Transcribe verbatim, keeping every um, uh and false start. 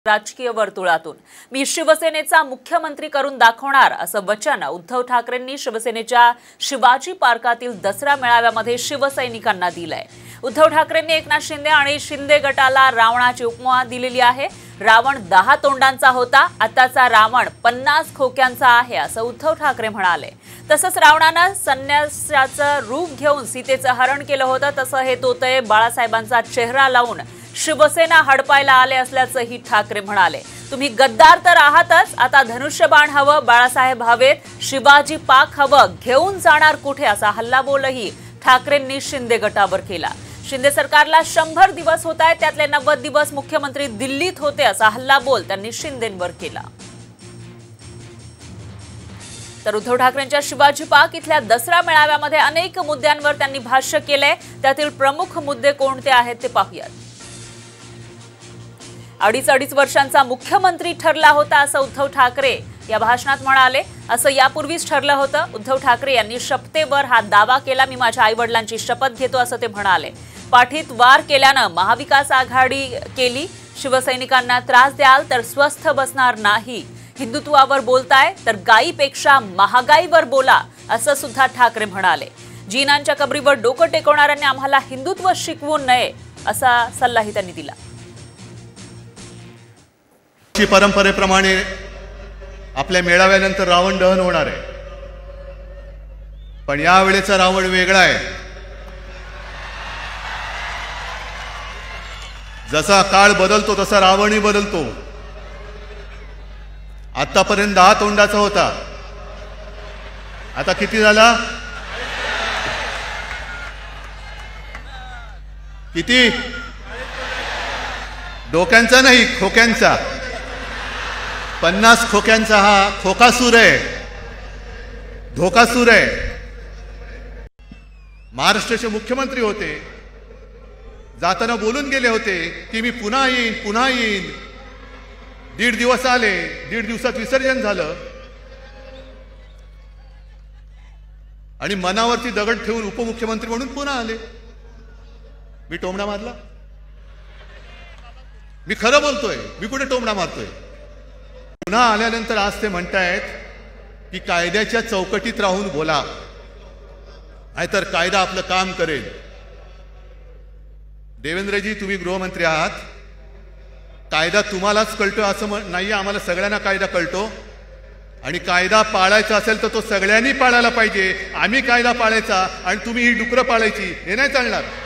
राजकीय वर्तुळातून मी शिवसेनेचा मुख्यमंत्री करून दाखवणार असं वचन उद्धव ठाकरेंनी शिवसेनेच्या शिवाजी पार्कातील दसरा मेळाव्यामध्ये शिवसैनिकांना दिलंय। उद्धव ठाकरेंनी एकनाथ शिंदे आणि शिंदे गटाला रावणाची उपमा दिलेली आहे। रावण दहा तोंडांचा होता, आताचा रावण पन्नास खोक्यांचा आहे असं उद्धव ठाकरे म्हणाले। तसंच रावणानं संन्यासाचं रूप घेऊन सीतेचं हरण केलं होतं, तसं हे तोतये बाळासाहेबांचा चेहरा लावून शिवसेना हडपायला आले असल्याचंही ठाकरे म्हणाले। तुम्ही गद्दार तर आहातच, आता धनुष्यबाण हवं, बाळासाहेब हवेत, शिवाजी पाक हवं, घेऊन जाणार कुठे असा हल्लाबोलही ठाकरेंनी शिंदे गटावर केला। शिंदे सरकारला शंभर दिवस होत आहेत, त्यातले नव्वद दिवस मुख्यमंत्री दिल्लीत होते असा हल्लाबोल त्यांनी शिंदेंवर केला। तर उद्धव ठाकरेंच्या शिवाजी पार्क इथल्या दसरा मेळाव्यामध्ये अनेक मुद्द्यांवर त्यांनी भाष्य केलंय, त्यातील प्रमुख मुद्दे कोणते आहेत ते पाहूयात। अडीच अडीच वर्षांचा मुख्यमंत्री ठरला होता असं उद्धव ठाकरे या भाषणात म्हणाले। असं यापूर्वीच ठरलं होतं। उद्धव ठाकरे यांनी शपथेवर हा दावा केला, मी माझ्या आईवडिलांची शपथ घेतो असं ते म्हणाले। पाठीत वार केल्यानं महाविकास आघाडी केली, शिवसैनिकांना त्रास द्याल तर स्वस्थ बसणार नाही, हिंदुत्वावर बोलताय तर गाईपेक्षा महागाईवर बोला असं सुद्धा ठाकरे म्हणाले। जीनांच्या कबरीवर डोकं टेकवणाऱ्यांनी आम्हाला हिंदुत्व शिकवू नये असा सल्लाही त्यांनी दिला। परंपरेप्रमाणे आपल्या मेळाव्यानंतर रावण दहन होणार आहे, पण यावेळेचा रावण वेगळा आहे। जसा काळ बदलतो तसा रावणही बदलतो। आतापर्यंत दहा तोंडाचा होता, आता किती झाला? किती? डोक्यांचा नाही, खोक्यांचा। पन्नास खोक्यांचा हा खोकासूर आहे, धोकासूर आहे। महाराष्ट्राचे मुख्यमंत्री होते, जाताना बोलून गेले होते की मी पुन्हा येईन पुन्हा येईन। दीड दिवस आले, दीड दिवसात विसर्जन झालं आणि मनावरती दगड ठेवून उपमुख्यमंत्री म्हणून पुन्हा आले। मी टोमणा मारला? मी खरं बोलतोय, मी कुठे टोमणा मारतोय? पुन्हा आल्यानंतर आज ते म्हणतायत की कायद्याच्या चौकटीत राहून बोला, नाहीतर कायदा आपलं काम करेल। देवेंद्रजी, तुम्ही गृहमंत्री आहात, कायदा तुम्हालाच कळतो असं नाही, आम्हाला सगळ्यांना कायदा कळतो आणि कायदा पाळायचा असेल तर तो सगळ्यांनी पाळायला पाहिजे। आम्ही कायदा पाळायचा आणि तुम्ही ही डुकरं पाळायची, हे नाही चालणार।